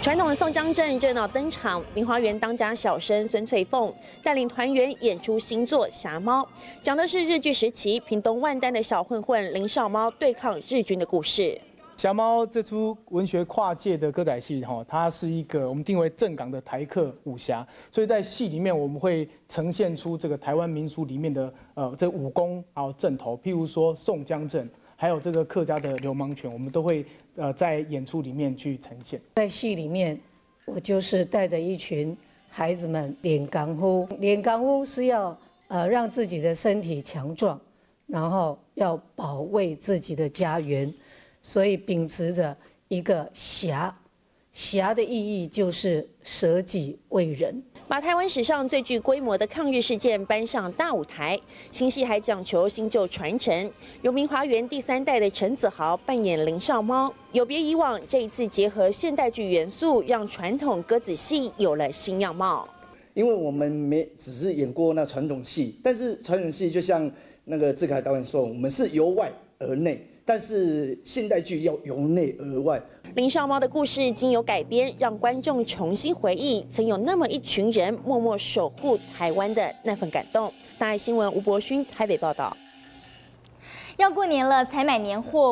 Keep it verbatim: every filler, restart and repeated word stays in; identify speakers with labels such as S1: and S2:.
S1: 传统的宋江镇热闹登场，明华园当家小生孙翠凤带领团员演出新作《侠猫》，讲的是日据时期屏东万丹的小混混林少猫对抗日军的故事。
S2: 侠猫这出文学跨界的歌仔戏，哈，它是一个我们定为正港的台客武侠，所以在戏里面我们会呈现出这个台湾民俗里面的呃这武功还有阵头，譬如说宋江阵，还有这个客家的流氓拳，我们都会呃在演出里面去呈现。
S3: 在戏里面，我就是带着一群孩子们练功夫，练功夫是要呃让自己的身体强壮，然后要保卫自己的家园。 所以秉持着一个侠，侠的意义就是舍己为人，
S1: 把台湾史上最具规模的抗日事件搬上大舞台。新戏还讲求新旧传承，由明华园第三代的陈子豪扮演林少猫，有别以往，这一次结合现代剧元素，让传统歌子戏有了新样貌。
S4: 因为我们没只是演过那传统戏，但是传统戏就像那个志凯导演说，我们是由外而内。 但是现代剧要由内而外。
S1: 林少猫的故事经由改编，让观众重新回忆曾有那么一群人默默守护台湾的那份感动。大爱新闻吴伯勋台北报道。
S5: 要过年了，采买年货。